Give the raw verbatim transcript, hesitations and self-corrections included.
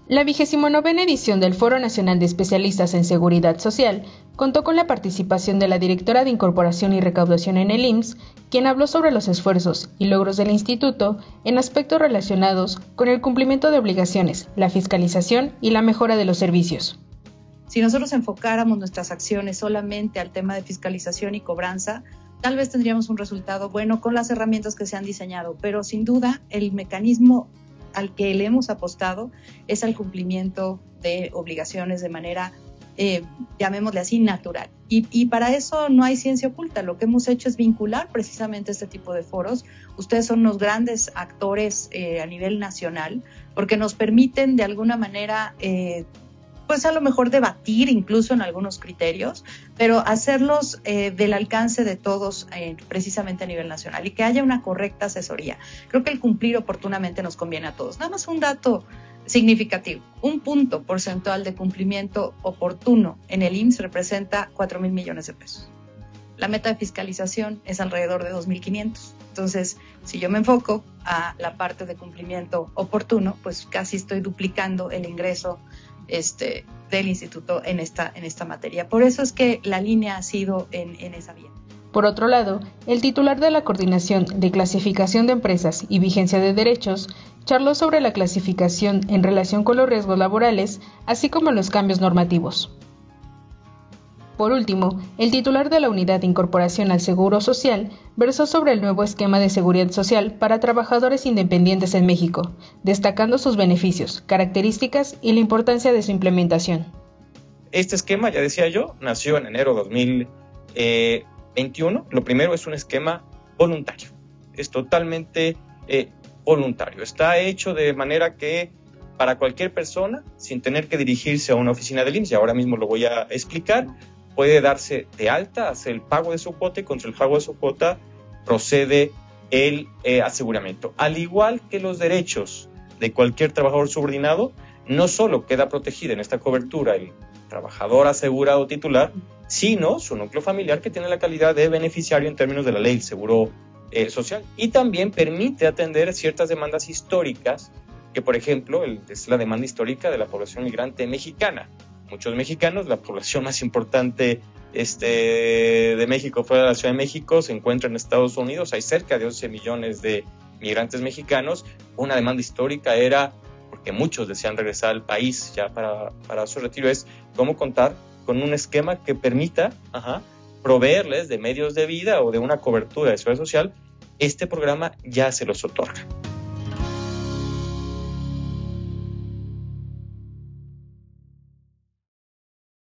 La vigésimo novena edición del Foro Nacional de Especialistas en Seguridad Social contó con la participación de la directora de Incorporación y Recaudación en el I M S S, quien habló sobre los esfuerzos y logros del instituto en aspectos relacionados con el cumplimiento de obligaciones, la fiscalización y la mejora de los servicios. Si nosotros enfocáramos nuestras acciones solamente al tema de fiscalización y cobranza, tal vez tendríamos un resultado bueno con las herramientas que se han diseñado, pero sin duda el mecanismo al que le hemos apostado es al cumplimiento de obligaciones de manera, eh, llamémosle así, natural. Y, y para eso no hay ciencia oculta. Lo que hemos hecho es vincular precisamente este tipo de foros. Ustedes son unos grandes actores eh, a nivel nacional porque nos permiten de alguna manera eh, pues a lo mejor debatir incluso en algunos criterios, pero hacerlos eh, del alcance de todos eh, precisamente a nivel nacional y que haya una correcta asesoría. Creo que el cumplir oportunamente nos conviene a todos. Nada más un dato significativo, un punto porcentual de cumplimiento oportuno en el I M S S representa cuatro mil millones de pesos. La meta de fiscalización es alrededor de dos mil quinientos. Entonces, si yo me enfoco a la parte de cumplimiento oportuno, pues casi estoy duplicando el ingreso Este, del instituto en esta, en esta materia. Por eso es que la línea ha sido en, en esa vía. Por otro lado, el titular de la Coordinación de Clasificación de Empresas y Vigencia de Derechos charló sobre la clasificación en relación con los riesgos laborales, así como los cambios normativos. Por último, el titular de la Unidad de Incorporación al Seguro Social versó sobre el nuevo esquema de seguridad social para trabajadores independientes en México, destacando sus beneficios, características y la importancia de su implementación. Este esquema, ya decía yo, nació en enero de dos mil veintiuno. Lo primero es un esquema voluntario, es totalmente eh, voluntario. Está hecho de manera que para cualquier persona, sin tener que dirigirse a una oficina del I M S S, y ahora mismo lo voy a explicar, puede darse de alta, hacer el pago de su cuota y contra el pago de su cuota procede el eh, aseguramiento. Al igual que los derechos de cualquier trabajador subordinado, no solo queda protegido en esta cobertura el trabajador asegurado titular, sino su núcleo familiar que tiene la calidad de beneficiario en términos de la ley del seguro eh, social. Y también permite atender ciertas demandas históricas que, por ejemplo, el, es la demanda histórica de la población migrante mexicana. Muchos mexicanos, la población más importante este, de México fuera de la Ciudad de México se encuentra en Estados Unidos. Hay cerca de once millones de migrantes mexicanos. Una demanda histórica era, porque muchos desean regresar al país ya para, para su retiro, es cómo contar con un esquema que permita ajá, proveerles de medios de vida o de una cobertura de seguridad social. Este programa ya se los otorga.